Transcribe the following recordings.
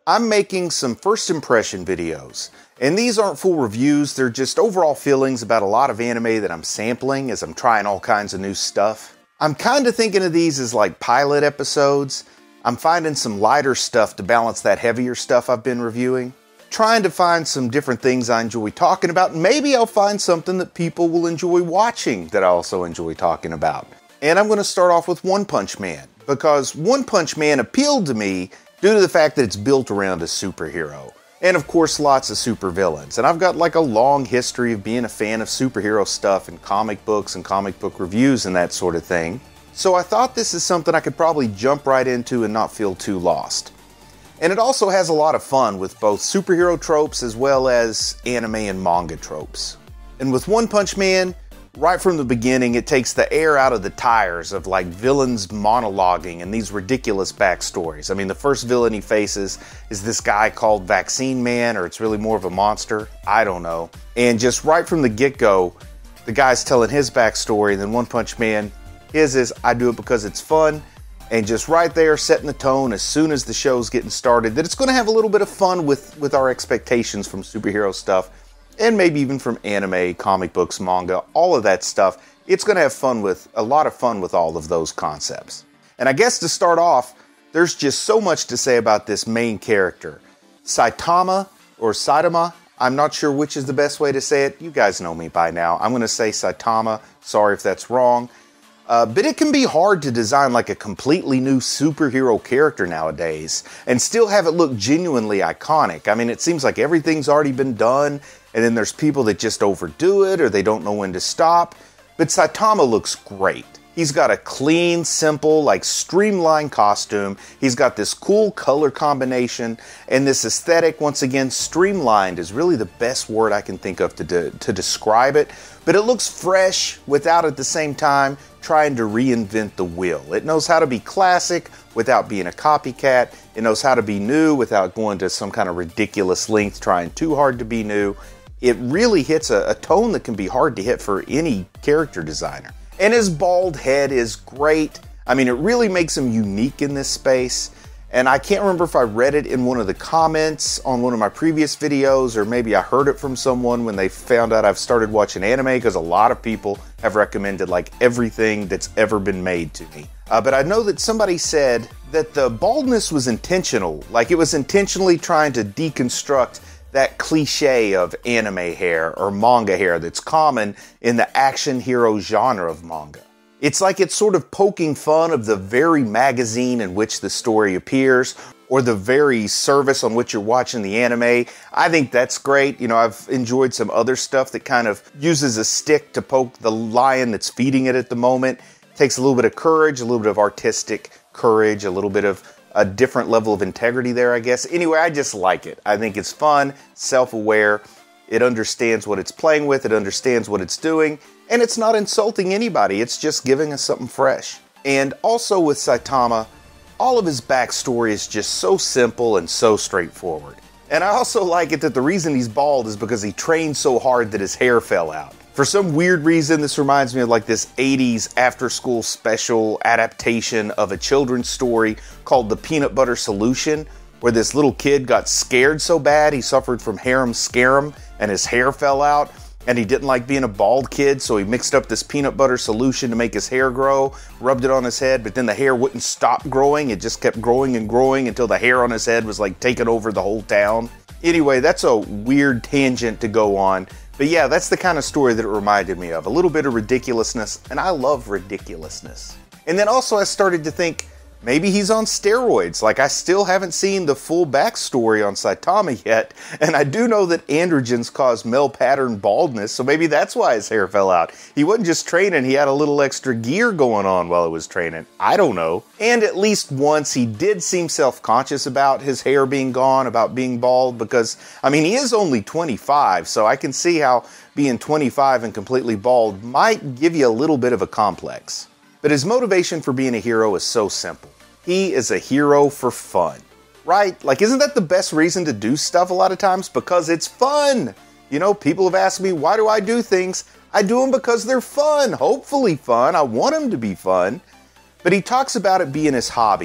I'm making some first impression videos, and these aren't full reviews, they're just overall feelings about a lot of anime that I'm sampling as I'm trying all kinds of new stuff. I'm kinda thinking of these as like pilot episodes. I'm finding some lighter stuff to balance that heavier stuff I've been reviewing. Trying to find some different things I enjoy talking about, and maybe I'll find something that people will enjoy watching that I also enjoy talking about. And I'm going to start off with One Punch Man, because One Punch Man appealed to me due to the fact that it's built around a superhero. And of course lots of supervillains. And I've got like a long history of being a fan of superhero stuff and comic books and comic book reviews and that sort of thing. So I thought this is something I could probably jump right into and not feel too lost. And it also has a lot of fun with both superhero tropes as well as anime and manga tropes. And with One Punch Man, right from the beginning, it takes the air out of the tires of like villains monologuing and these ridiculous backstories. I mean, the first villain he faces is this guy called Vaccine Man, or it's really more of a monster. I don't know. And just right from the get-go, the guy's telling his backstory, and then One Punch Man, his is, I do it because it's fun. And just right there, setting the tone as soon as the show's getting started, that it's going to have a little bit of fun with our expectations from superhero stuff. And maybe even from anime, comic books, manga, all of that stuff. It's going to have a lot of fun with all of those concepts. And I guess to start off, there's just so much to say about this main character. Saitama, or Saitama, I'm not sure which is the best way to say it. You guys know me by now. I'm going to say Saitama. Sorry if that's wrong. But it can be hard to design like a completely new superhero character nowadays and still have it look genuinely iconic. I mean, it seems like everything's already been done, and then there's people that just overdo it or they don't know when to stop. But Saitama looks great. He's got a clean, simple, like streamlined costume. He's got this cool color combination, and this aesthetic, once again, streamlined is really the best word I can think of to describe it. But it looks fresh without at the same time trying to reinvent the wheel. It knows how to be classic without being a copycat. It knows how to be new without going to some kind of ridiculous length trying too hard to be new. It really hits a tone that can be hard to hit for any character designer. And his bald head is great. I mean, it really makes him unique in this space. And I can't remember if I read it in one of the comments on one of my previous videos, or maybe I heard it from someone when they found out I've started watching anime, because a lot of people have recommended like everything that's ever been made to me. But I know that somebody said that the baldness was intentional, like it was intentionally trying to deconstruct that cliche of anime hair or manga hair that's common in the action hero genre of manga. It's like it's sort of poking fun of the very magazine in which the story appears, or the very service on which you're watching the anime. I think that's great. You know, I've enjoyed some other stuff that kind of uses a stick to poke the lion that's feeding it at the moment. Takes a little bit of courage, a little bit of artistic courage, a little bit of a different level of integrity there, I guess. Anyway, I just like it. I think it's fun, self-aware. It understands what it's playing with. It understands what it's doing. And it's not insulting anybody. It's just giving us something fresh. And also with Saitama, all of his backstory is just so simple and so straightforward. And I also like it that the reason he's bald is because he trained so hard that his hair fell out. For some weird reason, this reminds me of like this 80s after-school special adaptation of a children's story called The Peanut Butter Solution, where this little kid got scared so bad he suffered from harem scarum and his hair fell out. And he didn't like being a bald kid, so he mixed up this peanut butter solution to make his hair grow, rubbed it on his head, but then the hair wouldn't stop growing. It just kept growing and growing until the hair on his head was like taking over the whole town. Anyway, that's a weird tangent to go on. But yeah, that's the kind of story that it reminded me of. A little bit of ridiculousness, and I love ridiculousness. And then also I started to think, maybe he's on steroids. Like, I still haven't seen the full backstory on Saitama yet, and I do know that androgens cause male pattern baldness, so maybe that's why his hair fell out. He wasn't just training, he had a little extra gear going on while he was training. I don't know. And at least once he did seem self-conscious about his hair being gone, about being bald, because, I mean, he is only 25, so I can see how being 25 and completely bald might give you a little bit of a complex. But his motivation for being a hero is so simple. He is a hero for fun, right? Like, isn't that the best reason to do stuff a lot of times? Because it's fun. You know, people have asked me, why do I do things? I do them because they're fun, hopefully fun. I want them to be fun. But he talks about it being his hobby.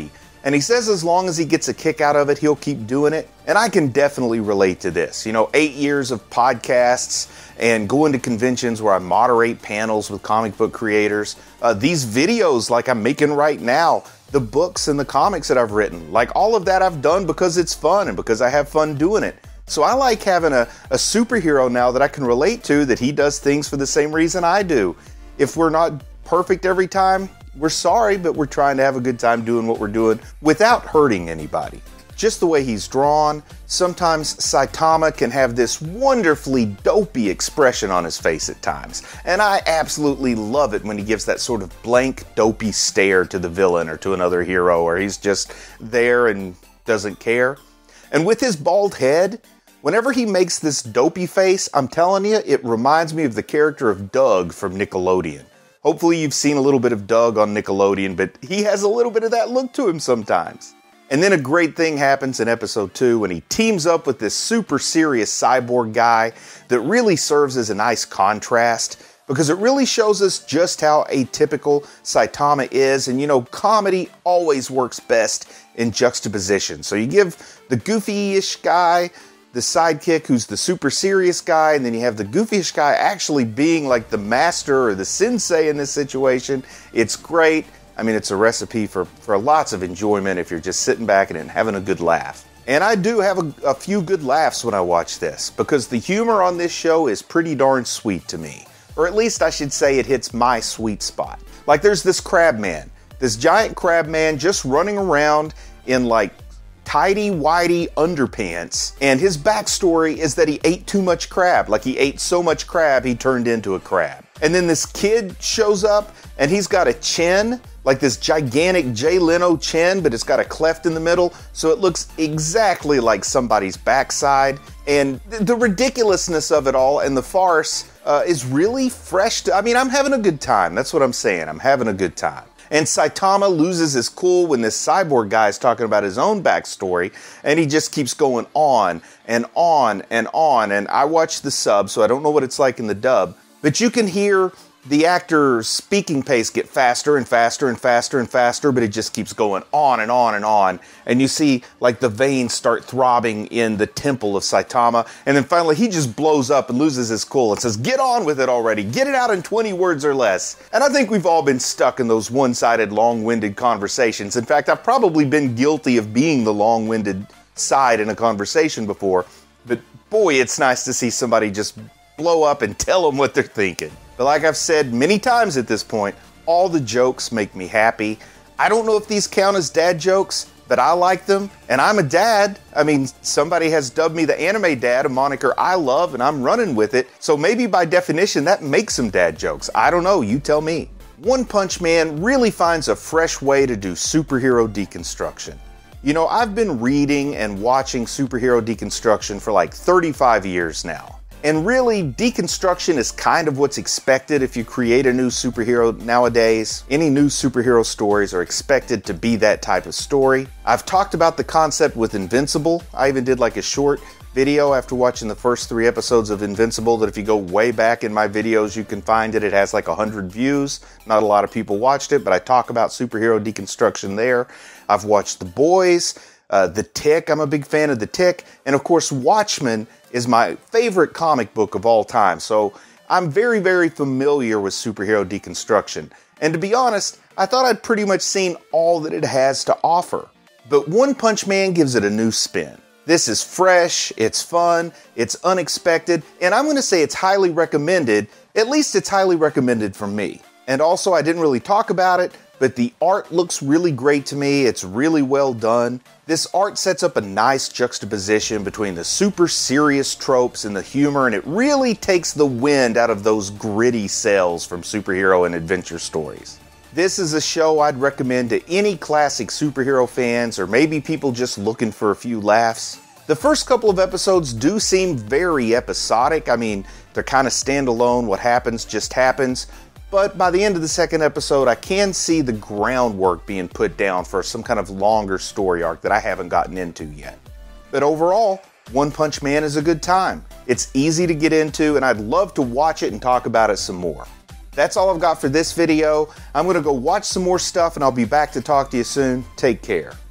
And he says as long as he gets a kick out of it, he'll keep doing it. And I can definitely relate to this. 8 years of podcasts and going to conventions where I moderate panels with comic book creators. These videos like I'm making right now, the books and the comics that I've written, like all of that I've done because it's fun and because I have fun doing it. So I like having a superhero now that I can relate to, that he does things for the same reason I do. If we're not perfect every time, we're sorry, but we're trying to have a good time doing what we're doing without hurting anybody. Just the way he's drawn, sometimes Saitama can have this wonderfully dopey expression on his face at times. And I absolutely love it when he gives that sort of blank, dopey stare to the villain or to another hero, or he's just there and doesn't care. And with his bald head, whenever he makes this dopey face, I'm telling you, it reminds me of the character of Doug from Nickelodeon. Hopefully you've seen a little bit of Doug on Nickelodeon, but he has a little bit of that look to him sometimes. And then a great thing happens in episode 2 when he teams up with this super serious cyborg guy that really serves as a nice contrast, because it really shows us just how atypical Saitama is. And comedy always works best in juxtaposition. So you give the goofy-ish guy the sidekick who's the super serious guy, and then you have the goofyish guy actually being like the master or the sensei in this situation. It's great. I mean, it's a recipe for lots of enjoyment if you're just sitting back and having a good laugh. And I do have a few good laughs when I watch this, because the humor on this show is pretty darn sweet to me. Or at least I should say it hits my sweet spot. Like there's this crab man, this giant crab man just running around in like tighty-whitey underpants, and his backstory is that he ate too much crab. Like he ate so much crab, he turned into a crab. And then this kid shows up, and he's got a chin, like this gigantic Jay Leno chin, but it's got a cleft in the middle, so it looks exactly like somebody's backside. And the ridiculousness of it all and the farce is really fresh. I'm having a good time. That's what I'm saying. I'm having a good time. And Saitama loses his cool when this cyborg guy is talking about his own backstory, and he just keeps going on and on and on. And I watch the sub, so I don't know what it's like in the dub, but you can hear the actor's speaking pace get faster and faster and faster and faster, but it just keeps going on and on and on. And you see like the veins start throbbing in the temple of Saitama, and then finally he just blows up and loses his cool and says, "Get on with it already, get it out in 20 words or less." And I think we've all been stuck in those one-sided, long-winded conversations. In fact, I've probably been guilty of being the long-winded side in a conversation before, but boy, it's nice to see somebody just blow up and tell them what they're thinking. But like I've said many times at this point, all the jokes make me happy. I don't know if these count as dad jokes, but I like them, and I'm a dad. Somebody has dubbed me the anime dad, a moniker I love, and I'm running with it. So maybe by definition, that makes them dad jokes. I don't know, you tell me. One Punch Man really finds a fresh way to do superhero deconstruction. I've been reading and watching superhero deconstruction for like 35 years now. And really, deconstruction is kind of what's expected if you create a new superhero nowadays. Any new superhero stories are expected to be that type of story. I've talked about the concept with Invincible. I even did like a short video after watching the first 3 episodes of Invincible that if you go way back in my videos, you can find it. It has like 100 views. Not a lot of people watched it, but I talk about superhero deconstruction there. I've watched The Boys, The Tick. I'm a big fan of The Tick. And of course, Watchmen is my favorite comic book of all time. So I'm very, very familiar with superhero deconstruction. And to be honest, I thought I'd pretty much seen all that it has to offer. But One Punch Man gives it a new spin. This is fresh, it's fun, it's unexpected, and I'm going to say it's highly recommended. At least it's highly recommended from me. And also, I didn't really talk about it, but the art looks really great to me. It's really well done. This art sets up a nice juxtaposition between the super serious tropes and the humor, and it really takes the wind out of those gritty cells from superhero and adventure stories. This is a show I'd recommend to any classic superhero fans, or maybe people just looking for a few laughs. The first couple of episodes do seem very episodic. They're kind of standalone. What happens just happens. But by the end of the second episode, I can see the groundwork being put down for some kind of longer story arc that I haven't gotten into yet. But overall, One Punch Man is a good time. It's easy to get into, and I'd love to watch it and talk about it some more. That's all I've got for this video. I'm going to go watch some more stuff, and I'll be back to talk to you soon. Take care.